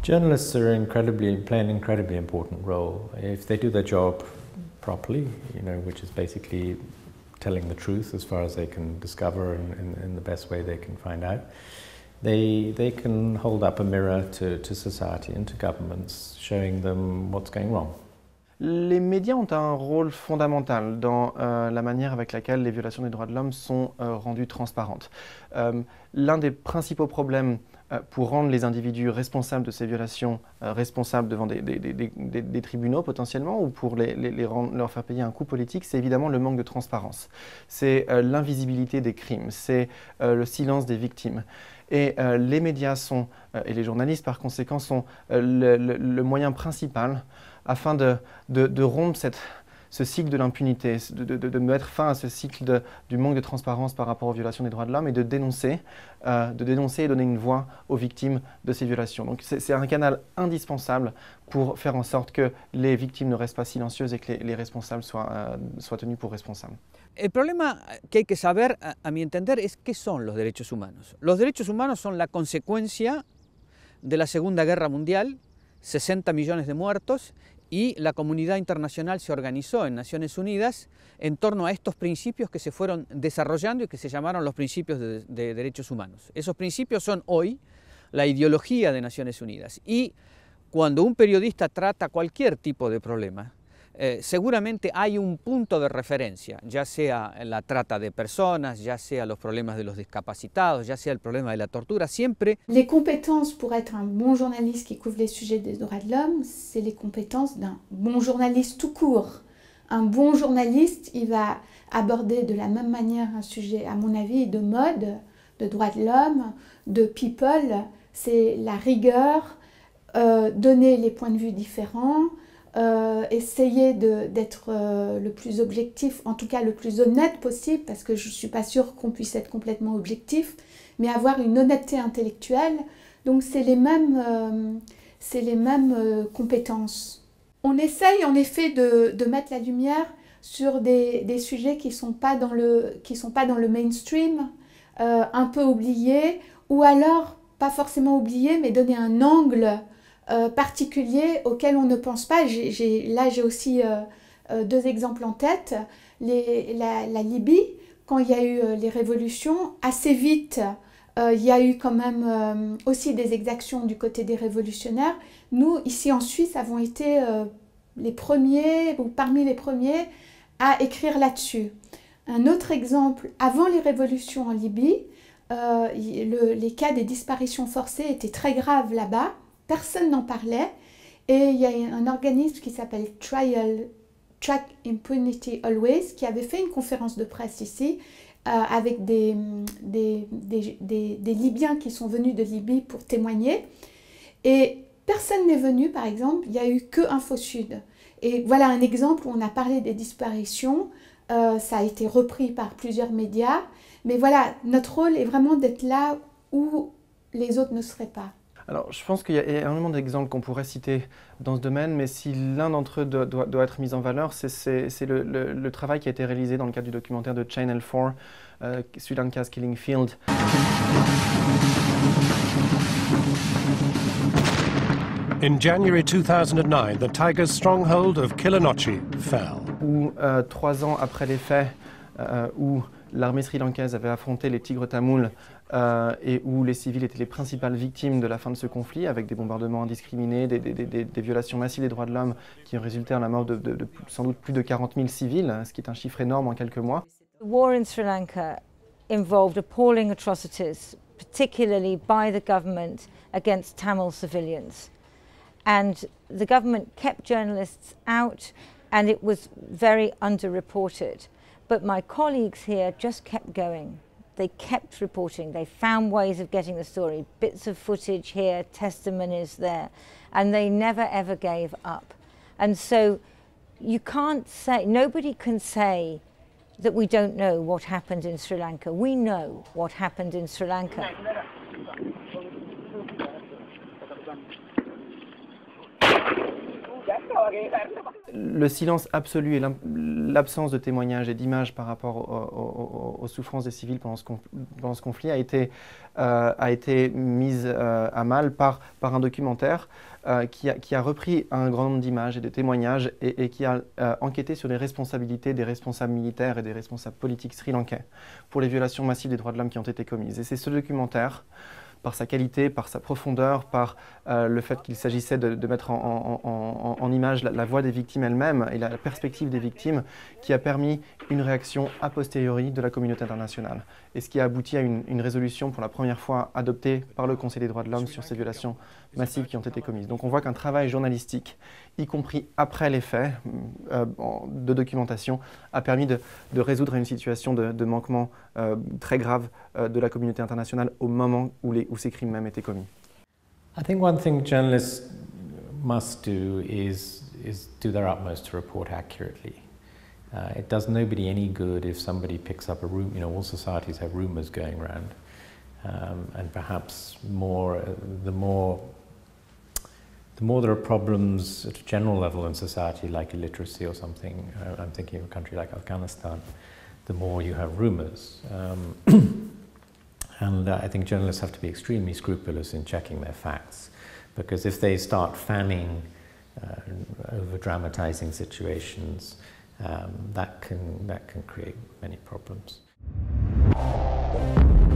Journalists play an incredibly important role. If they do their job properly, which is basically telling the truth as far as they can discover in the best way they can find out, they can hold up a mirror to society and to governments, showing them what's going wrong. Les médias ont un rôle fondamental dans la manière avec laquelle les violations des droits de l'homme sont rendues transparentes. L'un des principaux problèmes pour rendre les individus responsables de ces violations responsables devant des tribunaux potentiellement, ou pour leur faire payer un coût politique, c'est évidemment le manque de transparence. C'est l'invisibilité des crimes, c'est le silence des victimes. Et les médias et les journalistes par conséquent sont le moyen principal afin de rompre ce cycle de l'impunité, de mettre fin à ce cycle du manque de transparence par rapport aux violations des droits de l'homme et de dénoncer et donner une voix aux victimes de ces violations. Donc c'est un canal indispensable pour faire en sorte que les victimes ne restent pas silencieuses et que les responsables soient tenus pour responsables. El problema que hay que saber, a mi entender, es qué son los derechos humanos. Los derechos humanos son la consecuencia de la Segunda Guerra Mundial, 60 millones de muertos, y la comunidad internacional se organizó en Naciones Unidas en torno a estos principios que se fueron desarrollando y que se llamaron los principios de derechos humanos. Esos principios son hoy la ideología de Naciones Unidas. Y cuando un periodista trata cualquier tipo de problema, seguramente hay un punto de referencia, ya sea la trata de personas, ya sea los problemas de los discapacitados, ya sea el problema de la tortura, siempre... Les compétences pour être un bon journaliste qui couvre les sujets des droits de l'homme, c'est les compétences d'un bon journaliste tout court. Un bon journaliste, il va aborder de la même manière un sujet, à mon avis, de mode, de droits de l'homme, de people. C'est la rigueur, donner les points de vue différents, essayer d'être le plus objectif, en tout cas le plus honnête possible, parce que je ne suis pas sûre qu'on puisse être complètement objectif, mais avoir une honnêteté intellectuelle. Donc c'est les mêmes compétences. On essaye en effet de mettre la lumière sur des sujets qui ne sont pas dans le mainstream, un peu oubliés, ou alors pas forcément oubliés, mais donner un angle particulier auquel on ne pense pas. Là, j'ai aussi deux exemples en tête. La Libye, quand il y a eu les révolutions, assez vite, il y a eu quand même aussi des exactions du côté des révolutionnaires. Nous, ici en Suisse, avons été les premiers, ou parmi les premiers, à écrire là-dessus. Un autre exemple, avant les révolutions en Libye, les cas des disparitions forcées étaient très graves là-bas. Personne n'en parlait, et il y a un organisme qui s'appelle Track Impunity Always qui avait fait une conférence de presse ici avec des Libyens qui sont venus de Libye pour témoigner, et personne n'est venu. Par exemple, il n'y a eu que Info Sud, et voilà un exemple où on a parlé des disparitions. Ça a été repris par plusieurs médias, mais voilà, notre rôle est vraiment d'être là où les autres ne seraient pas. Alors, je pense qu'il y a énormément d'exemples qu'on pourrait citer dans ce domaine, mais si l'un d'entre eux doit être mis en valeur, c'est le travail qui a été réalisé dans le cadre du documentaire de Channel 4, Sri Lanka's Killing Field. In January 2009, the Tigers' stronghold of Kilinochchi fell. Où 3 ans après les faits, où l'armée sri-lankaise avait affronté les tigres tamouls et où les civils étaient les principales victimes de la fin de ce conflit, avec des bombardements indiscriminés, des violations massives des droits de l'homme qui ont résulté en la mort de sans doute plus de 40 000 civils, ce qui est un chiffre énorme en quelques mois. The war in Sri Lanka involved appalling atrocities, particularly by the government against Tamil civilians. And the government kept journalists out, and it was very underreported. But my colleagues here just kept going. They kept reporting. They found ways of getting the story, bits of footage here, testimonies there, and they never ever gave up. And so you can't say, nobody can say that we don't know what happened in Sri Lanka. We know what happened in Sri Lanka. Le silence absolu et l'absence de témoignages et d'images par rapport aux souffrances des civils pendant ce conflit a été mise à mal par un documentaire qui a repris un grand nombre d'images et de témoignages et qui a enquêté sur les responsabilités des responsables militaires et des responsables politiques sri-lankais pour les violations massives des droits de l'homme qui ont été commises. Et c'est ce documentaire, par sa qualité, par sa profondeur, par le fait qu'il s'agissait de mettre en image la voix des victimes elles-mêmes et la perspective des victimes, qui a permis une réaction a posteriori de la communauté internationale. Et ce qui a abouti à une résolution pour la première fois adoptée par le Conseil des droits de l'homme sur ces violations massives qui ont été commises. Donc on voit qu'un travail journalistique, y compris après les faits de documentation, a permis de résoudre une situation de manquement très grave de la communauté internationale au moment où ces crimes même étaient commis. I think one thing journalists must do is do their utmost to report accurately. It does nobody any good if somebody picks up a rumor. You know, all societies have rumors going around, and perhaps the more there are problems at a general level in society, like illiteracy or something. I'm thinking of a country like Afghanistan. The more you have rumors. And I think journalists have to be extremely scrupulous in checking their facts, because if they start fanning, over-dramatizing situations, that can create many problems.